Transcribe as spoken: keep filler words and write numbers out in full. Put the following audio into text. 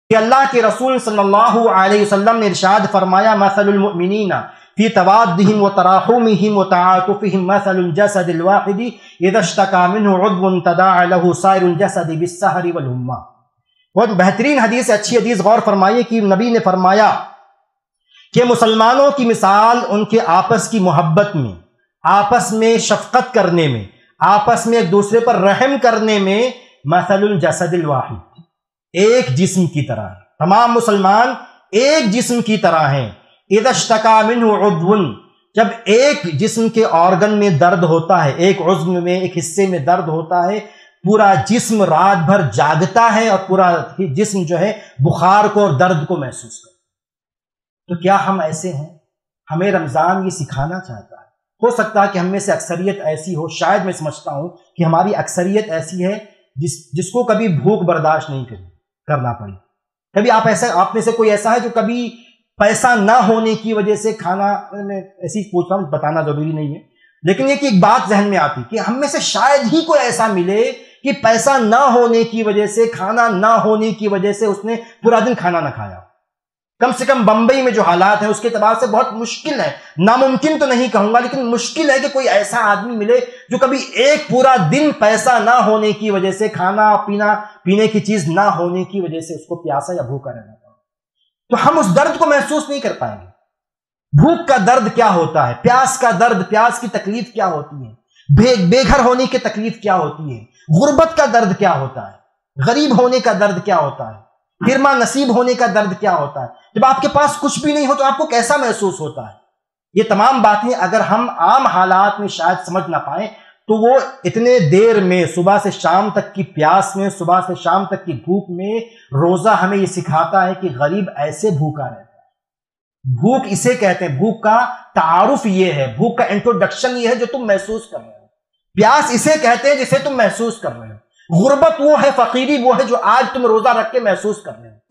کہ اللہ کے رسول صلی اللہ علیہ وسلم نے ارشاد فرمایا مثل المؤمنین فی توادہم وتراحمہم وتعاطفہم مثل الجسد الواحد اذا اشتکا منہ عضو تداعی لہ سائر الجسد بالسہر والہمہ۔ بہت بہترین حدیث، اچھی حدیث، غور فرمائیے کہ نبی نے فرمایا کہ مسلمانوں کی مثال ان کے آپس کی محبت میں، آپس میں شفقت کرنے میں، آپس میں ایک دوسرے پر رحم کرنے میں مثل الجسد الواحد، ایک جسم کی طرح ہے۔ تمام مسلمان ایک جسم کی طرح ہیں۔ اذا اشتکا منہ عضو، جب ایک جسم کے آرگن میں درد ہوتا ہے، ایک عضو میں، ایک حصے میں درد ہوتا ہے، پورا جسم رات بھر جاگتا ہے اور پورا جسم جو ہے بخار کو اور درد کو محسوس کرتا ہے۔ تو کیا ہم ایسے ہیں؟ ہمیں رمضان یہ سکھانا چاہتا ہے۔ ہو سکتا ہے کہ ہم میں سے اکثریت ایسی ہو، شاید میں سمجھتا ہوں کہ ہماری اکثریت ایسی ہے جس جس کو کبھی بھوک برداشت نہیں کرنی کرنا پڑے۔ کبھی آپ ایسا آپ میں سے کوئی ایسا ہے جو کبھی پیسہ نہ ہونے کی وجہ سے کھانا، میں ایسی پوچھ رہا ہوں، بتانا ضروری نہیں ہے، لیکن یہ کہ ایک بات ذہن میں آتی کہ ہم میں سے شاید ہی کوئی ایسا ملے کہ پیسہ نہ ہونے کی وجہ سے، کھانا نہ ہونے کی وجہ سے اس نے پورا دن کھانا نہ کھایا۔ کم سے کم بمبئی میں جو حالات ہیں اس کے اعتبار سے بہت مشکل ہے، ناممکن تو نہیں کہوں گا، لیکن مشکل ہے کہ کوئی ایسا آدمی ملے جو کبھی ایک پورا دن پیسہ نہ ہونے کی وجہ سے، کھانا پینا پینے کی چیز نہ ہونے کی وجہ سے اس کو پیاسا یا بھوکا رہنا پڑا۔ تو ہم اس درد کو محسوس نہیں کر پائیں گے۔ بھوک کا درد کیا ہوتا ہے، پیاس کا درد، پیاس کی تکلیف کیا ہوتی ہے، بے بے گھر ہونے کی تکلیف کیا ہوتی ہے، غربت کا درد کیا ہوتا ہے، غریب ہونے کا درد کیا ہوتا ہے، حرمہ نصیب ہونے کا درد کیا ہوتا ہے، جب آپ کے پاس کچھ بھی نہیں ہو تو آپ کو کیسا محسوس ہوتا ہے۔ یہ تمام باتیں اگر ہم عام حالات میں شاید سمجھ نہ پائیں تو وہ اتنے دیر میں، صبح سے شام تک کی پیاس میں، صبح سے شام تک کی بھوک میں، روزہ ہمیں یہ سکھاتا ہے کہ غریب ایسے بھوکا رہتا ہے۔ بھوک اسے کہتے ہیں، بھوک کا تعارف یہ ہے، بھوک کا انٹروڈکشن یہ ہے جو تم محسوس کر رہے ہو۔ پیاس اسے کہتے ہیں جسے تم محسوس کر رہے ہو۔ غربت وہ ہے، فقیری وہ ہے جو آج تم روزہ رکھ کے محسوس کر رہے ہو۔